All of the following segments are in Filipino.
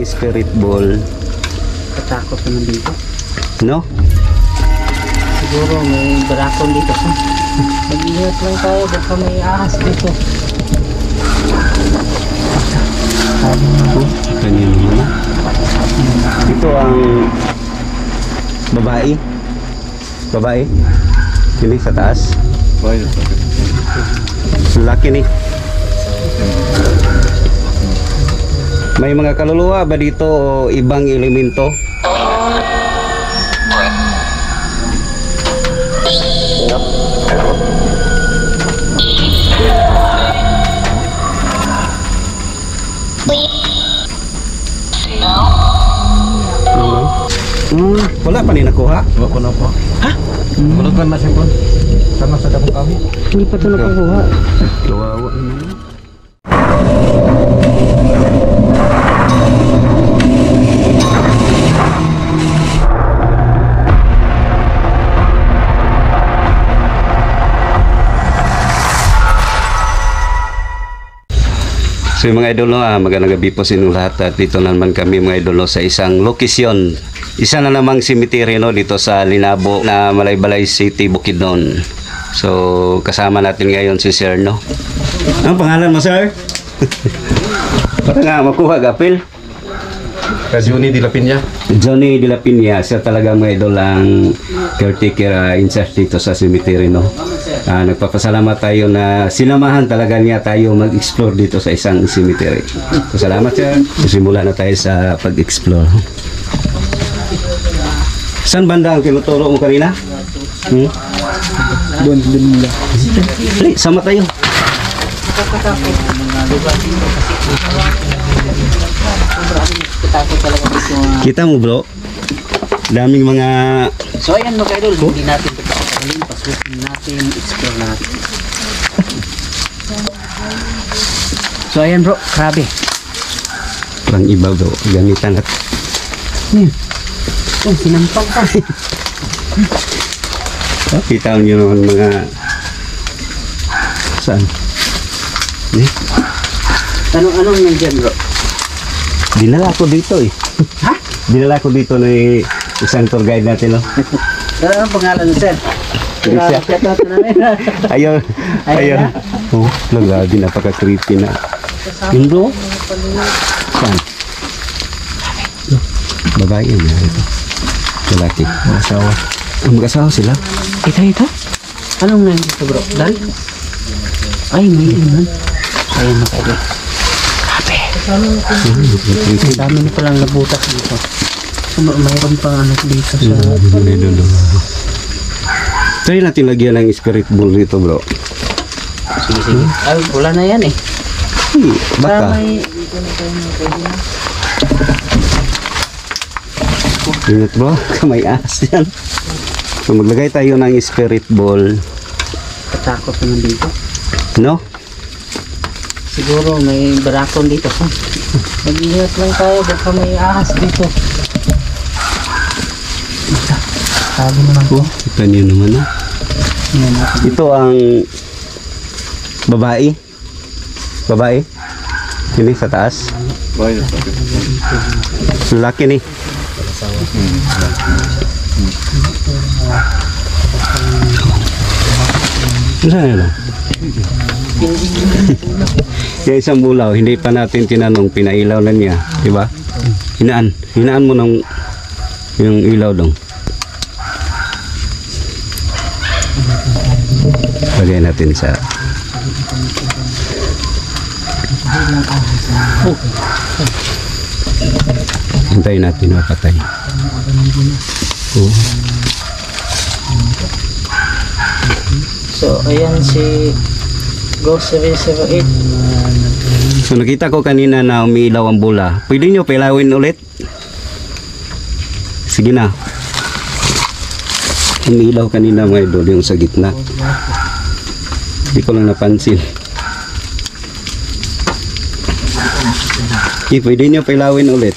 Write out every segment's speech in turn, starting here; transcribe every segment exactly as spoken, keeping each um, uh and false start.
spirit ball. Katakot naman dito. No? Siguro may barakon dito. Mag-ingat lang tayo, baka may ahas dito. Sabi nga po. Kanina naman. Ito ang babae. Babae. Sini sa taas. Laki ni. May mga kaluluwa ba dito o ibang elemento? Hmm, wala pa ni nakuha. Wala ko na po. Ha? Mulutan na siya po. Sama sa dakong kami. Hindi pa ito nakukuha. Kawawa naman. So yung mga idol, no, ah, magandang gabi po sa inyong lahat at dito naman kami mga idol, no, sa isang lokasyon. Isa na namang cemetery, no, dito sa Linabo na Malaybalay City, Bukidnon. So kasama natin ngayon si Sir, no. Ang pangalan mo, Sir? Para nga makuha gapil. Johnny de la Piña. Johnny de la Piña, siya talaga mga idol ang caretaker uh, in charge dito sa cemetery, no. Uh, nagpapasalamat tayo na sinamahan talaga niya tayo mag-explore dito sa isang cemetery. So, salamat siya. Simula na tayo sa pag-explore. Saan banda ang tinuturo mo kanina? Hmm? Doon, doon nila. Hey, sama tayo. Kita mo, bro. Daming mga... So ayan mga idol, hindi natin pagkakalin, pasukin natin, explore natin. So ayan bro, grabe. Parang iba, bro. Gamitan at... Hmm. Oh, sinampang pa. Oh, kita nyo naman mga... Saan? Eh? Anong-anong nandiyan bro? Dinala ko dito eh. Ha? Dinala ko dito na isang tour guide natin, no? Ano ang pangalan mo, sir? Trisha. Shout-out na namin. Ayun. Ayun. Oh, grabe, napaka-creepy na. Yun, bro? Saan? Babae yun. Ito. Lalaki. Mag-asawa. Oh, mag-asawa sila? Ito, ito? Anong nandiyan ito bro? Dal? Ay, may iman. Ayan mga idol. Grabe. Ang dami na palang nabutas dito. May- Mayroon pang anak dito sa... Try natin lagyan ng spirit ball dito, bro. Sige, sige. Ay, wala na yan eh. Hey, Para baka. may... Ingat, bro. Kamay as yan. So, maglagay tayo ng spirit ball. Katakot naman dito. No? Siguro may barakon dito. Mag-ingat lang tayo, baka may ahas dito. Sabi naman po. Kita niyo naman, no? Yan natin. Ito ang babae. Babae. Sini sa taas. Laki ni. Saan na? Yung isang bulaw, hindi pa natin tinanong, pinailaw na niya, di ba? Hinaan, hinaan mo ng yung ilaw dong. Lagay natin sa hintayin natin mapatay. Oh. So, ayan si Grocery zero eight. So nakita ko kanina na umiilaw ang bula. Pwede nyo pilawin ulit? Sige na. Umiilaw kanina mga idol yung sa gitna. Hindi ko lang napansin. Okay, pwede nyo pilawin ulit.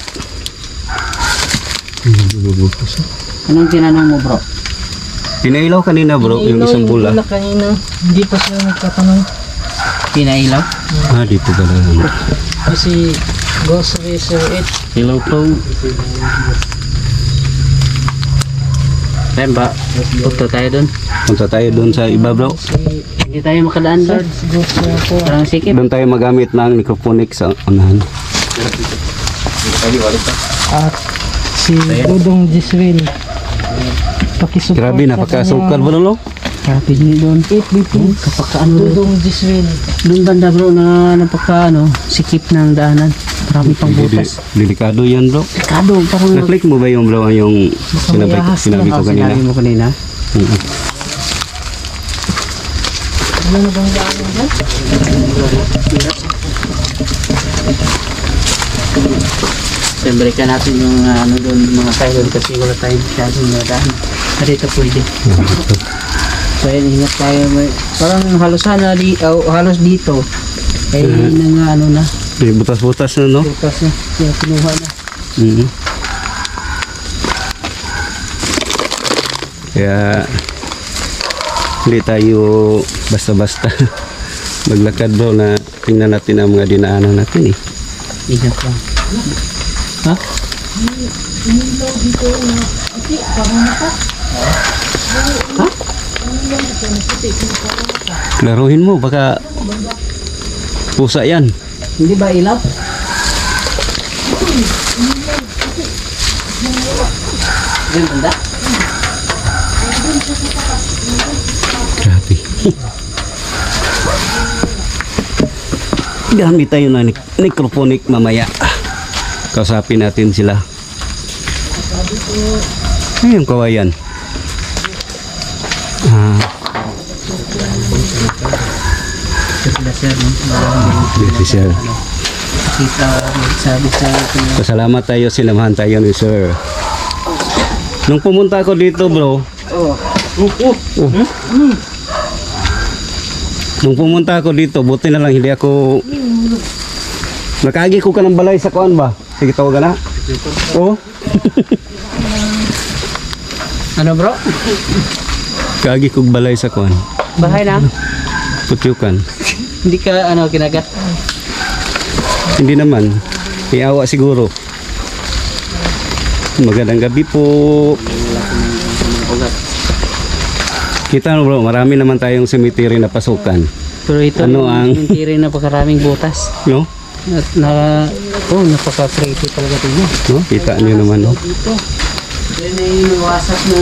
Anong tinanong mo bro? Pinailaw kanina bro, yung isang bula. Pinailaw kanina. Hindi pa sila nagtatanong. Pinailaw? Ah, dito pala. Kasi Grocery Sir It. Hello po. Tayo ba? Punta tayo doon. Punta tayo doon sa iba bro. Hindi tayo makadaan doon. Parang sikip. Doon tayo magamit ng microphonic sa unahan. At si Dudong Jiswin. Pakisupport Grabe, sa napakasukal kanyang- bro no? Grabe din doon. eight B P. Kapag ano doon. Dudong Jiswin. Doon banda bro na napaka ano, sikip ng daanan. Marami pang butas. Delikado yan bro. Kado, parang Na-click mo ba yung bro yung sinabi, mayahas sinabi ko oh, kanina? sinabi mo kanina. Mm-mm. Ano na bang daanan dyan? Siyempre ka natin yung uh, ano doon mga kailon kasi wala tayong masyadong nadaan. Na dito pwede. So yun, ingat tayo. May, parang halos sana di, oh, halos dito. Ay nang ano na, May butas-butas na no? butas na. Kaya kinuha na. Mhm. Kaya hindi tayo basta-basta maglakad bro na tingnan natin ang mga dinaanan natin eh. Ingat lang. Ha? Ha? Klaruhin mo baka pusa yan. Hindi ba ilaw? Yan banda? Grabe. Gamit tayo na nic- microphonic mamaya. Kausapin natin sila. Ay, yung kawayan. Ah, Ito sila sir, no? Maraming si sir. kita magsabi sa atin. Pasalamat tayo, sinamahan tayo ni sir. Nung pumunta ako dito bro, Oh. oh, nung pumunta ako dito, buti na lang hindi ako nakagi ko ka ng balay sa kuan ba? Sige, tawagan na. Oh, Ano bro? kagi ko balay sa kuan. Bahay na? Putyukan. Hindi ka ano kinagat? Hindi naman. Iyawa siguro. Magandang gabi po. Ugat. Kita mo bro, marami naman tayong cemetery na pasukan. Pero ito Ano yung ang- cemetery na pagkaraming butas. No? At na, oh, napaka-creepy talaga ito niya. No? Kita niyo naman no? Dito. Yan ay wasak ng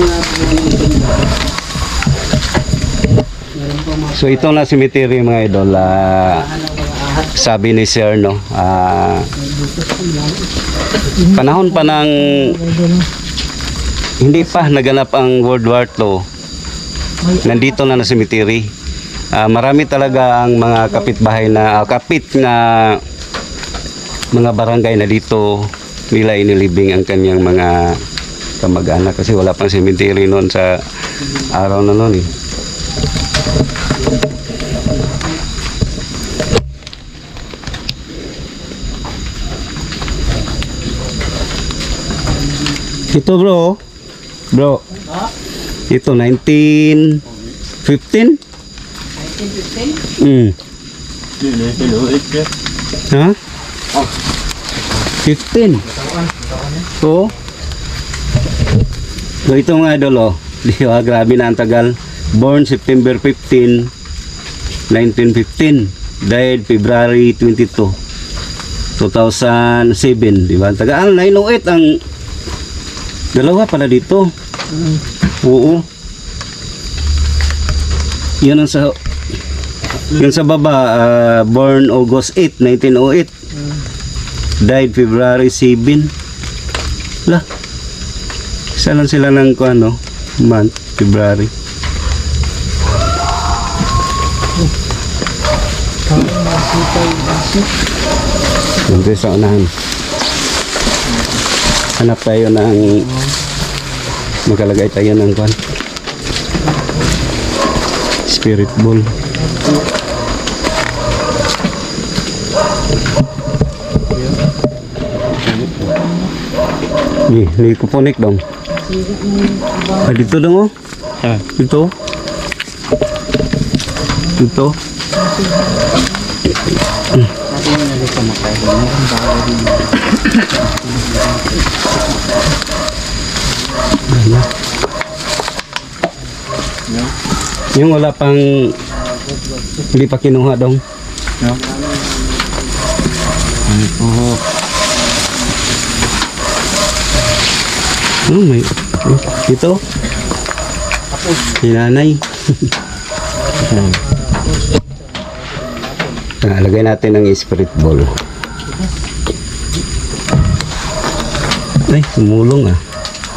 So ito na cemetery mga idol. ah, sabi ni Sir no, ah, panahon pa ng hindi pa naganap ang World War Two, nandito na na cemetery. Ah, marami talaga ang mga kapitbahay na ah, kapit na mga barangay na dito nila inilibing ang kanyang mga kamag-anak kasi wala pang cemetery noon sa araw na noon eh. Ito bro. Bro. Ito nineteen fifteen? nineteen fifteen? Mm. Ha? fifteen. So, so ito mga idol oh. Di ba, grabe na ang tagal. Born September fifteenth, nineteen fifteen. Died February twenty-second, two thousand seven. Di ba? Ang tagal. nine oh eight ang dalawa pala dito. Oo. Yan ang sa yung sa baba, uh, born August eighth, nineteen oh eight. Died February seventh. Lah. Isa lang sila ng ano, month, February. Dito sa unahan. Hanap tayo ng magkalagay tayo ng kwan. Spirit ball. Ni, ni kuponik dong. Ah, dito dong oh. Ah, dito. Dito. Natin na dito mga kaidol. Mayroon bago din. Yung wala pang hindi pa kinuha dong. No? Ano po? Oh, may ito. Hinanay. Ah, lagay natin ng spirit ball. Ay, sumulong ah.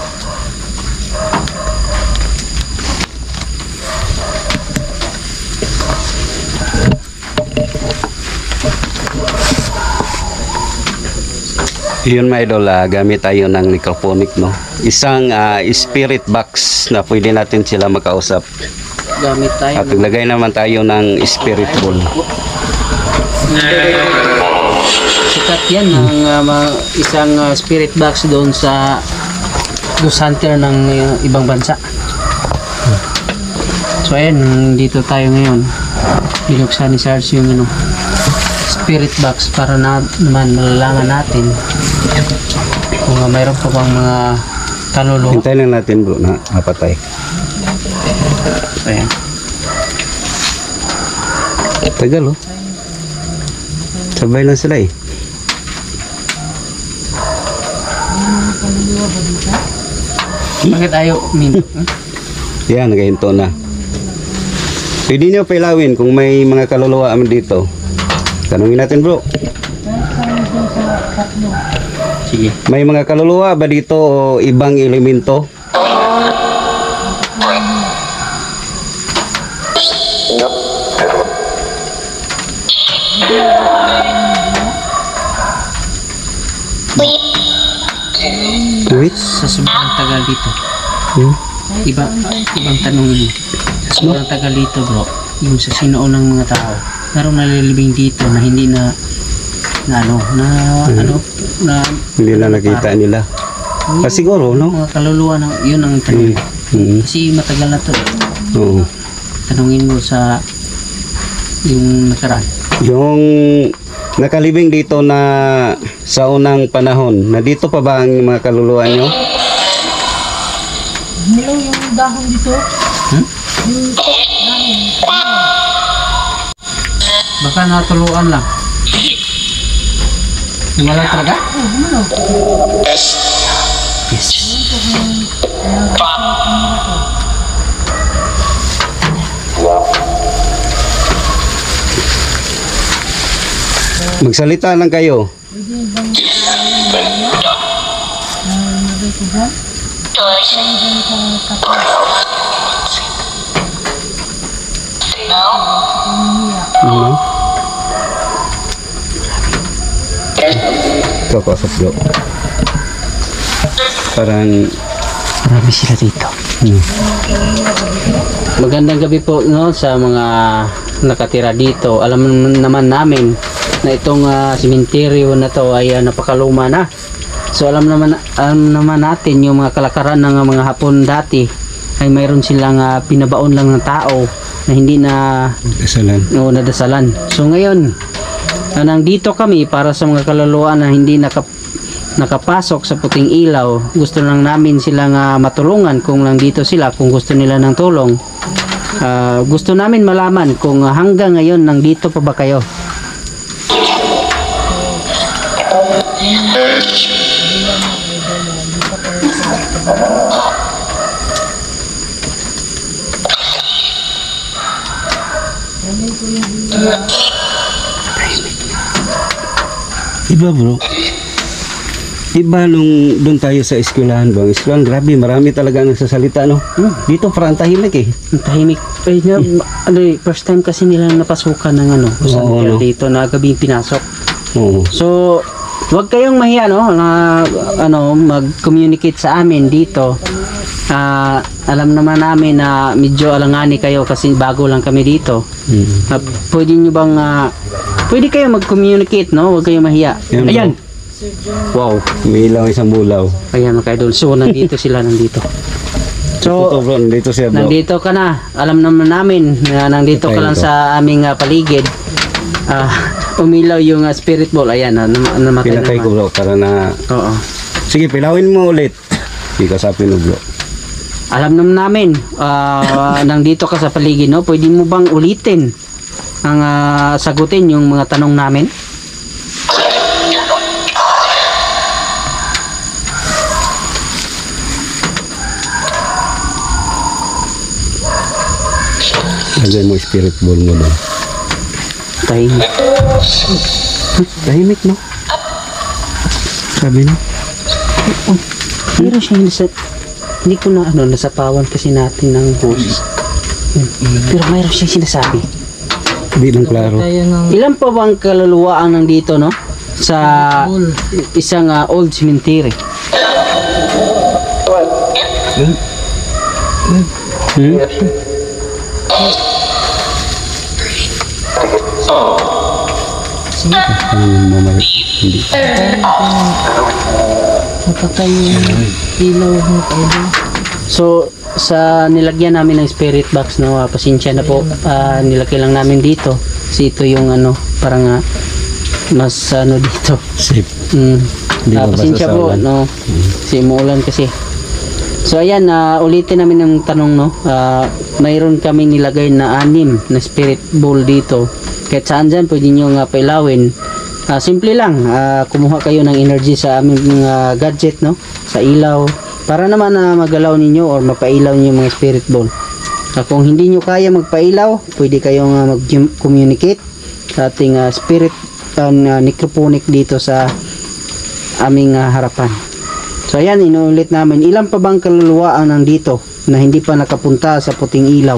Yun mga idol, ah, gamit tayo ng necrophonic, no? Isang ah, spirit box na pwede natin sila makausap. Gamit tayo. At naglagay naman tayo ng spirit ball. Sikat yan ng uh, mga- isang uh, spirit box doon sa Ghost Hunter ng uh, ibang bansa. So ayan, dito tayo ngayon. Binuksan ni Sarge yung ano, spirit box para na, naman malalaman natin kung uh, mayroon pa bang mga kaluluwa. Hintayin lang natin bro na mapatay. Ayan. Tagal oh. Sabay lang sila eh. Bakit ayaw min? Hmm? Yan, nagahinto na. Pwede nyo pailawin kung may mga kaluluwa dito. Tanungin natin bro. Sige. May mga kaluluwa ba dito o ibang elemento? Wait. Sa sobrang tagal dito. Hmm? Iba, ibang tanongin mo. Sa sobrang tagal dito bro, yung sa sinoon ng mga tao, merong nalilibing dito na hindi na na ano, na ano, na Hindi na nakita nila. Ah, siguro, no? mga kaluluwa ng, yun ang tanong. Hmm. Kasi matagal na to. Oo. Tanungin mo sa yung nakaraan. Yung nakalibing dito na sa unang panahon, na dito pa ba ang mga kaluluwa nyo? Nilaw yung dahon dito. Hmm? Baka natuluan lang. Wala talaga? Yes. Magsalita lang kayo. Ano? Ito ko sa bro. Parang Marami sila dito. hmm. Magandang gabi po no sa mga nakatira dito. Alam naman namin na itong uh, simenteryo na to ay uh, napakaluma na. So alam naman alam naman natin yung mga kalakaran ng uh, mga Hapon dati ay mayroon silang uh, pinabaon lang ng tao na hindi na Kasalan. no, nadasalan. So ngayon, uh, nandito kami para sa mga kaluluwa na hindi nakap nakapasok sa puting ilaw. Gusto lang namin silang uh, matulungan kung nandito sila, kung gusto nila ng tulong. Uh, gusto namin malaman kung uh, hanggang ngayon nandito pa ba kayo. Iba bro. Iba nung doon tayo sa eskwelahan bang. Eskwelahan, grabe, marami talaga nagsasalita, no? Hmm. Dito parang tahimik eh. Ang tahimik. Ay, na, ano, eh, first time kasi nilang napasukan ng ano, Oo, no? dito na gabi pinasok. Oo. So, wag kayong mahiya no na ano mag-communicate sa amin dito. Ah, alam naman namin na medyo alangani kayo kasi bago lang kami dito. Mm. Ah, pwede nyo bang ah, pwede kayo mag-communicate no? Wag kayong mahiya. Yan, bro. Ayan. Wow. May ilaw isang bulaw. Ayan mga idol. So nandito sila nandito. So, So bro, nandito siya bro. nandito ka na. Alam naman namin na nandito ka lang sa aming ah, paligid. Ah, umilaw yung ah, spirit ball. Ayan, ah, nam- namatay Pinatay ko naman. bro para na... Oo. Sige, pilawin mo ulit. Hindi ka sapin mo bro. Alam naman namin, ah, nandito ka sa paligid, no? Pwede mo bang ulitin ang ah, sagutin yung mga tanong namin? Lagay mo spirit ball mo doon. Tahimik. Tahimik, no? Sabi na. Oh, meron siya hindi sa... Hindi ko na ano, nasapawan kasi natin ng host. Pero mayroon siyang sinasabi. Hindi lang klaro. Tayo ng Ilan pa bang kaluluwa ang nandito, no? Sa isang ah, old cemetery. Hmm? Ang mamay. Hindi. matatay yung ilaw ng idol. So, sa nilagyan namin ng spirit box, no, ah, pasensya na po, ah, nilagay lang namin dito. Kasi ito yung ano, parang ah, mas ano dito. Safe. Mm. Hindi Ah, mabasa pasensya sa po, ulan. no. Kasi umuulan kasi. So ayan, na ulitin namin ang tanong, no. Ah, mayroon kami nilagay na anim na spirit bowl dito. Kahit saan dyan, pwede nyo nga pailawin. Ah, simple lang, ah, kumuha kayo ng energy sa aming mga gadget, no, sa ilaw, para naman na magalaw ninyo or mapailaw niyo yung mga spirit ball. Ah, kung hindi nyo kaya magpailaw, pwede kayong uh, mag-communicate sa ating ah, spirit uh, necrophonic dito sa aming ah, harapan. So ayan, inuulit namin, ilan pa bang kaluluwa ang nandito na hindi pa nakapunta sa puting ilaw?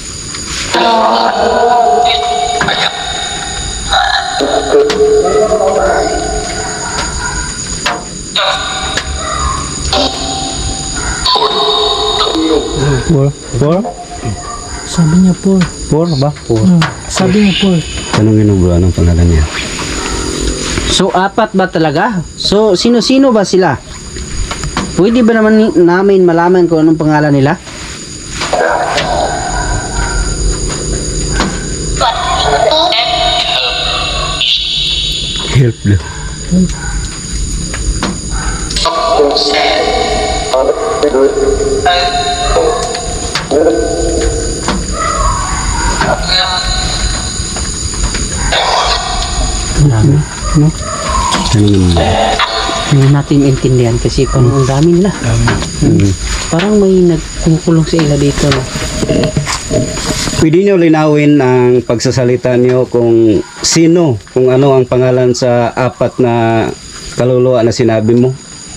Four? Four? Sabi niya Paul. Four ba? Four. Hmm. Sabi niya Paul. Tanungin mo bro, anong pangalan niya? So apat ba talaga? So sino-sino ba sila? Pwede ba naman ni- namin malaman kung anong pangalan nila? Help lang. Marami, no? Tanungin mo. Hindi natin intindihan kasi parang ang dami nila. Hmm. Parang may nagkukulong sa ila dito, no? Pwede nyo linawin ang pagsasalita nyo kung sino, kung ano ang pangalan sa apat na kaluluwa na sinabi mo?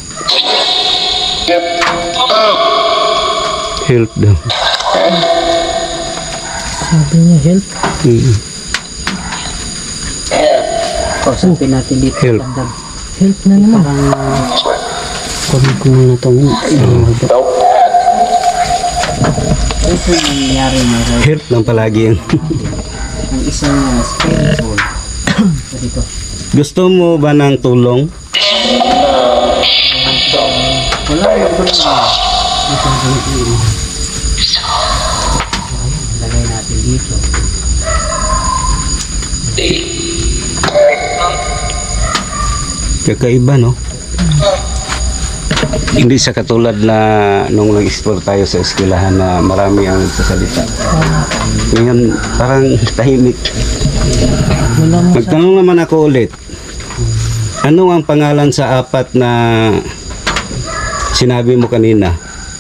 Help daw. Sabi niya help. Mm. Kausapin natin dito. Help. Bandang. Help na naman. Parang uh, kunin ko muna itong uh, ito yung nangyayari na Help lang palagi yun. ang isang uh, spirit ball. So, dito. Gusto mo ba ng tulong? Wala yung tulong. Ito ang tulong. Lagay natin dito. Kakaiba, no? Hindi siya katulad na nung nag-explore tayo sa eskwelahan na marami ang nagsasalita. Ngayon, parang tahimik. Wala mo sa... Magtanong naman ako ulit. Ano ang pangalan sa apat na sinabi mo kanina?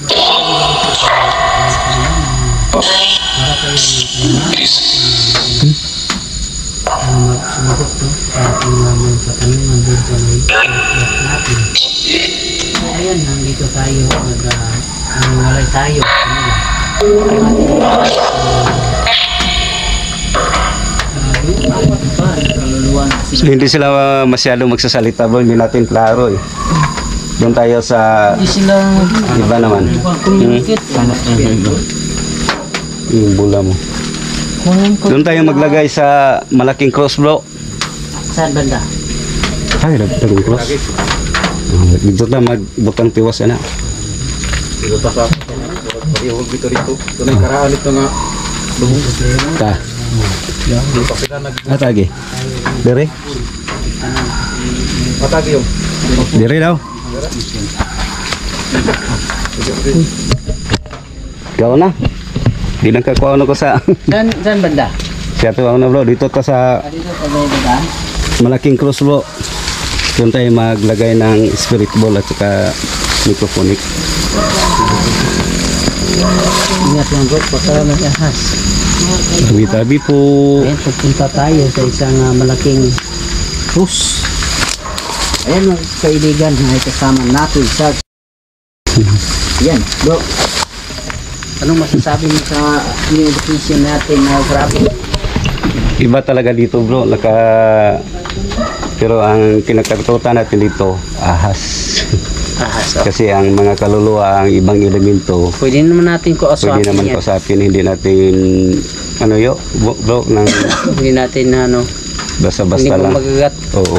Sumagot to sa ating mga katanungan doon sa may class natin. So, ayan, nandito tayo, nag, uh, nangalay tayo. Kanila. Ang ating uh, uh, yung apat ba na kaluluwa na So, hindi sila uh, masyadong magsasalita bro, hindi natin klaro eh. Doon tayo sa Hindi sila iba naman. communicate. Yung bula mo. Walang ko. Doon tayo maglagay sa malaking cross bro. saan banda? Ay, nagtagong cross. Uh, dito na magbutang tiwas na. Dito ta sa parihog dito rito. Ito na yung karaan ito nga. Ta. Atagi. Dire. Patagi yung. Dire daw. Ikaw na. Di lang kakuha na ko sa... Saan, saan banda? Siya to na bro. Dito ka sa Ah, dito sa may bandaan? malaking cross bro. Doon tayo maglagay ng spirit ball at saka microphonic. Ingat lang bro, baka may ahas. Tabi-tabi po. Ayan, pupunta tayo sa isang ah, malaking cruise. Ayan mga kaibigan, may kasama natin sa... Yan, bro. Anong masasabi mo sa new location natin na grabe? Iba talaga dito bro. Naka... Pero ang kinakatutan natin dito, ahas. Ahas, oh. Kasi ang mga kaluluwa, ang ibang elemento, Pwede naman natin ko aswapin pwede naman yan. kausapin, hindi natin, ano yo, bro, bro nang Hindi natin na ano, hindi basta-basta ko lang. magagat. Oo.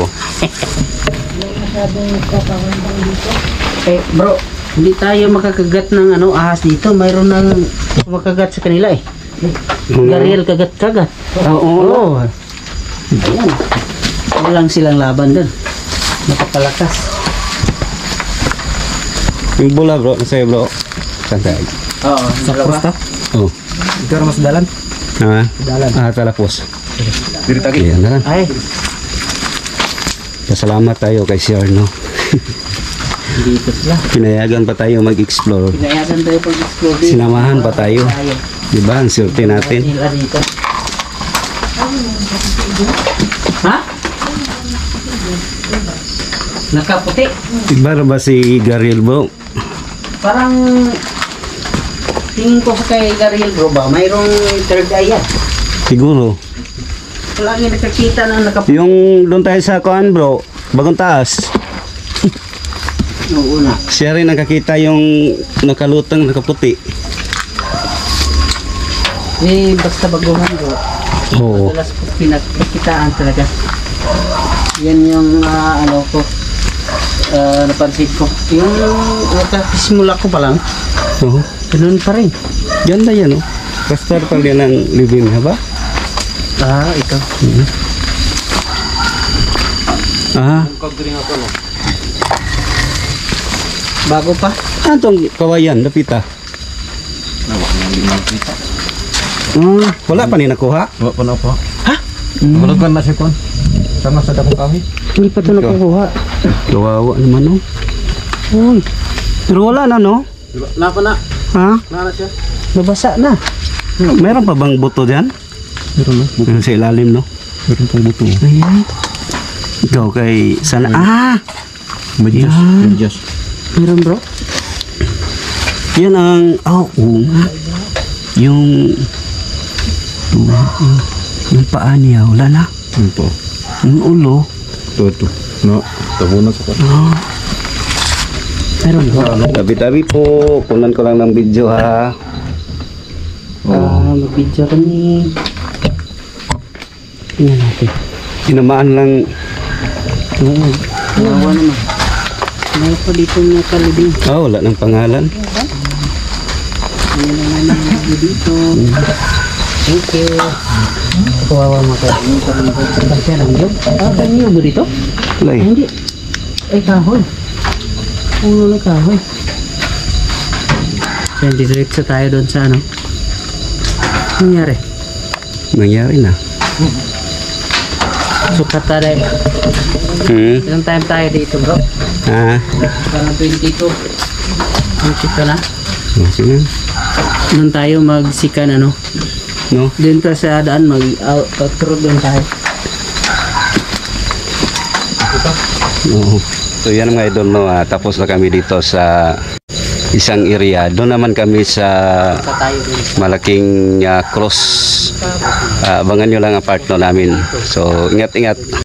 Eh bro, hindi tayo makakagat ng ano ahas dito. Mayroon nang makagat sa kanila eh. Gariel kagat-kagat. Oo. Oo. Ayan. Walang silang laban dun. Napakalakas. Yung bola bro, nasa'yo bro. Santay. Oo, dalawa. Oh. Ikaw mas dalan. Ha? Dalan. Ah, talapos. Diri tagi. Ayan na lang. Ay, Pasalamat tayo kay Sir, no? dito sila. Pinayagan pa tayo mag-explore. Pinayagan tayo pag-explore dito. Sinamahan pa tayo. Di ba? Ang swerte natin. Nila dito. Ha? Nakaputi. Iba na ba si Gariel bro? Parang tingin ko sa kay Gariel bro ba, mayroong third eye yan. Siguro. Lagi nakakita ng nakaputi. Yung doon tayo sa kuan bro, bagong taas. Oo na. Siya rin nakakita yung nakalutang, nakaputi. Eh, basta baguhan bro. Oo. Madalas ko pinagkitaan talaga. Yan yung ah, ano ko, ah, napansin ko. Yung nakasimula ko pa lang, Oo. ganun pa rin. Ganda yan, oh. Pastor pa rin ng living, ha ba? Ah, ito. Ah, Bago pa. ano tong kawayan, lapita? Hmm, wala pa ni nakuha. Wa pa na po. Ha? Mulugan na siya kon. Sama sa dakong kami. Hindi pa ito nakukuha. Kawawa naman, oh. Uy, Pero wala na, no? Napa na? Ha? Nana siya. nabasa na. Meron pa bang buto dyan? Meron no. Meron sa ilalim, no? Meron pang buto. Ayan. Ikaw kay sana. Ah! Medyas. Yan. Medyas. Meron bro. Yan ang... Oh, oo nga. Yung... Yung, yung paa niya, wala na. Ano po? Yung ulo. Ito, ito. No, tabo na sa Oh. Meron bro. Tabi-tabi po. Kunan ko lang ng video, ha. Ah, mag-video kami. Tingnan natin. Tinamaan lang. Oo. Nawa naman. May pa dito nga kalibing. Oh, wala ng pangalan. Ano naman ang dito. Thank you. Kawawa mga kain. Pagkaya lang yun. Ah, kanyo ba dito? Wala Ay, eh. hindi. Ay, kahoy. Puno na kahoy. So, diretso tayo doon sa ano. Ano nangyari? Nangyari na. Sukat tayo. Hmm. Ilang time tayo dito bro? Ah. Parang twenty-two. twenty-two na. Okay na. Doon tayo magsikan ano. No? Doon tayo sa daan mag out, outro doon tayo. Oo. So yan mga idol, no, ah, tapos na kami dito sa isang area. Doon naman kami sa Sa tayo doon. malaking ah, cross. Ah, abangan nyo lang ang part no namin. So ingat-ingat.